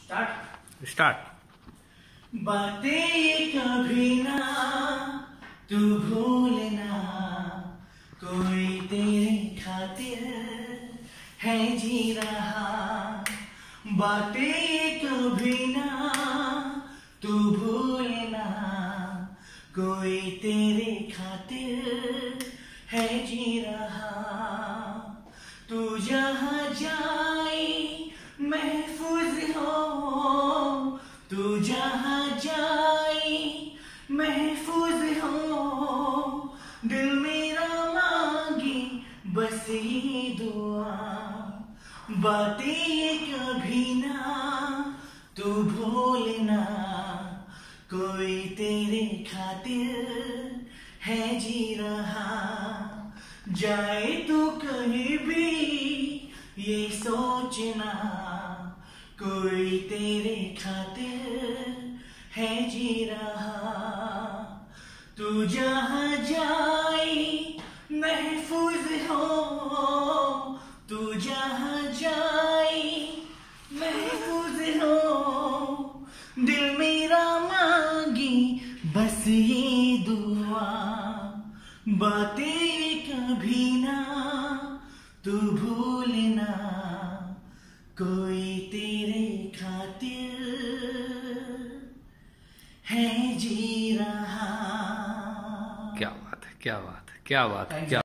Start. बातें कभी ना तू भूलना, कोई तेरे खातिर है जी रहा। बातें कभी ना तू भूलना, कोई तेरे खातिर है जी रहा। तू जहाँ जाए महफूज हो, तू जहाँ जाए महफूज हो। दिल मेरा मांगे बस ये दुआ, बातें कभी ना तू भूलना, कोई तेरे खातिर है जी रहा। जाए तू कहीं भी ये सोचना, कोई तेरे खातिर है जी रहा। तू जहाँ जाए महफूज हो, तू जहाँ जाए महफूज हो। दिल मेरा मांगे बस ये दुआ, बातें कभी ना तू भूलना, कोई तेरे खातिर है जी रहा। क्या बात है, क्या बात है, क्या बात है, क्या